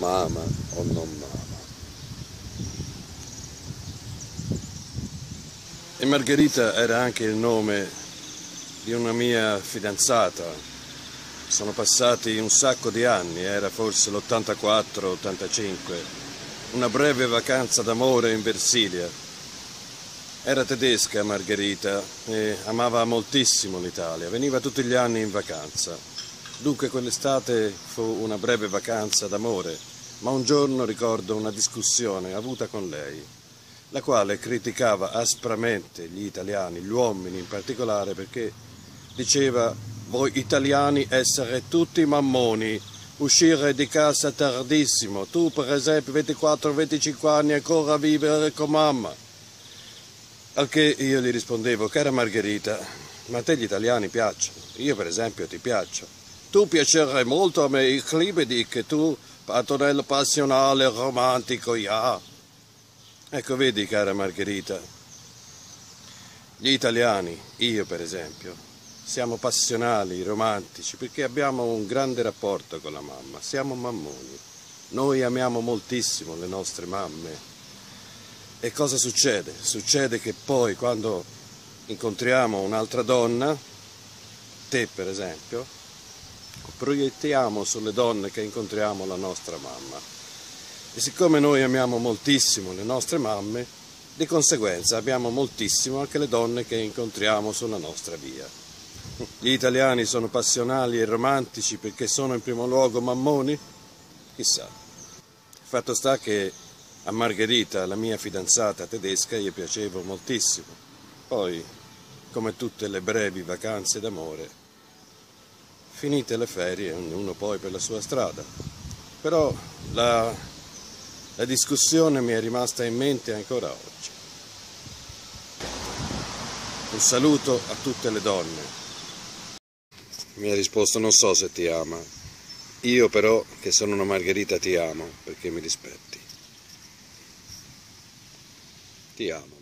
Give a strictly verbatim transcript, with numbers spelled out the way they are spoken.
Mama o non mama. E Margherita era anche il nome di una mia fidanzata. Sono passati un sacco di anni, era forse l'ottantaquattro ottantacinque, una breve vacanza d'amore in Versilia. Era tedesca Margherita e amava moltissimo l'Italia, veniva tutti gli anni in vacanza. Dunque quell'estate fu una breve vacanza d'amore, ma un giorno ricordo una discussione avuta con lei, la quale criticava aspramente gli italiani, gli uomini in particolare, perché diceva: voi italiani essere tutti mammoni, uscire di casa tardissimo, tu per esempio ventiquattro venticinque anni ancora vivere con mamma. Al che io gli rispondevo: cara Margherita, ma a te gli italiani piacciono, io per esempio ti piaccio. Tu piacerai molto a me, il clima di che tu, patonello passionale, romantico, ja. Ecco, vedi cara Margherita, gli italiani, io per esempio, siamo passionali, romantici, perché abbiamo un grande rapporto con la mamma, siamo mammoni. Noi amiamo moltissimo le nostre mamme. E cosa succede? Succede che poi quando incontriamo un'altra donna, te per esempio, proiettiamo sulle donne che incontriamo la nostra mamma. E siccome noi amiamo moltissimo le nostre mamme, di conseguenza amiamo moltissimo anche le donne che incontriamo sulla nostra via. Gli italiani sono passionali e romantici perché sono in primo luogo mammoni? Chissà. Il fatto sta che a Margherita, la mia fidanzata tedesca, gli piacevo moltissimo. Poi, come tutte le brevi vacanze d'amore, finite le ferie, ognuno poi per la sua strada. Però la, la discussione mi è rimasta in mente ancora oggi. Un saluto a tutte le donne. Mi ha risposto: non so se ti ama. Io però, che sono una Margherita, ti amo perché mi rispetti. Ti amo.